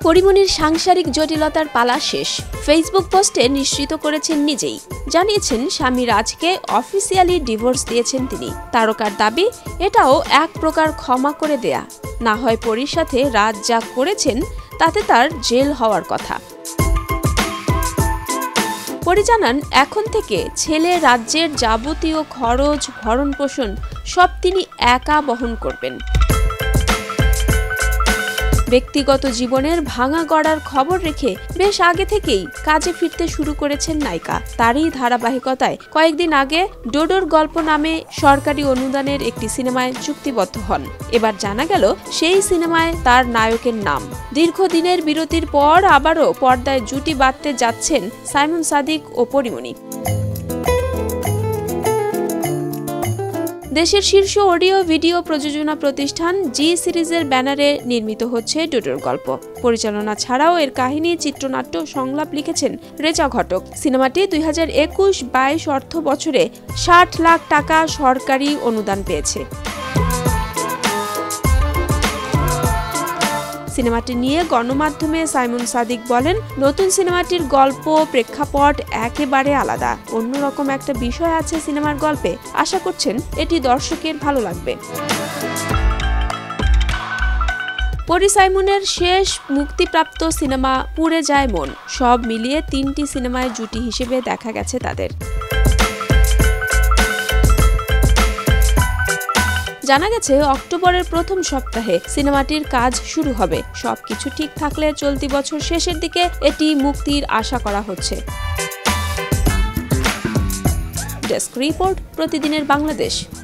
পরিমনির সাংসারিক জটিলতার পালা শেষ। ফেসবুক পোস্টে নিশ্চিত করেছেন নিজেই, জানিয়েছেন স্বামী রাজকে অফিসিয়ালি ডিভোর্স দিয়েছেন তিনি। তারকার দাবি, এটাও এক প্রকার ক্ষমা করে দেয়া, না হয় পরির সাথে রাজ যা করেছেন তাতে তার জেল হওয়ার কথা। পরি জানান, এখন থেকে ছেলে রাজ্যের যাবতীয় খরচ ভরণ পোষণ সব তিনি একা বহন করবেন। ব্যক্তিগত জীবনের ভাঙা গড়ার খবর রেখে বেশ আগে থেকেই কাজে ফিরতে শুরু করেছেন নায়িকা। তারই ধারাবাহিকতায় কয়েকদিন আগে ডোডোর গল্প নামে সরকারি অনুদানের একটি সিনেমায় চুক্তিবদ্ধ হন। এবার জানা গেল সেই সিনেমায় তার নায়কের নাম। দীর্ঘদিনের বিরতির পর আবারও পর্দায় জুটি বাঁধতে যাচ্ছেন সাইমন সাদিক ও পরি মনি। দেশের শীর্ষ অডিও ভিডিও প্রযোজনা প্রতিষ্ঠান জি সিরিজের ব্যানারে নির্মিত হচ্ছে ডোডোর গল্প। পরিচালনা ছাড়াও এর কাহিনী, চিত্রনাট্য, সংলাপ লিখেছেন রেজা ঘটক। সিনেমাটি 2021-22 অর্থ বছরে 60 লাখ টাকা সরকারি অনুদান পেয়েছে। সিনেমাটি নিয়ে গণমাধ্যমে সাইমন সাদিক বলেন, নতুন সিনেমাটির গল্প প্রেক্ষাপট একেবারে আলাদা, অন্যরকম একটা বিষয় আছে সিনেমার গল্পে। আশা করছেন এটি দর্শকের ভালো লাগবে। পরি সাইমনের শেষ মুক্তিপ্রাপ্ত সিনেমা পুড়ে যায় মন। সব মিলিয়ে 3টি সিনেমায় জুটি হিসেবে দেখা গেছে তাদের। জানা গেছে অক্টোবরের প্রথম সপ্তাহে সিনেমাটির কাজ শুরু হবে। সবকিছু ঠিক থাকলে চলতি বছর শেষের দিকে এটি মুক্তির আশা করা হচ্ছে। ডেস্ক রিপোর্ট, প্রতিদিনের বাংলাদেশ।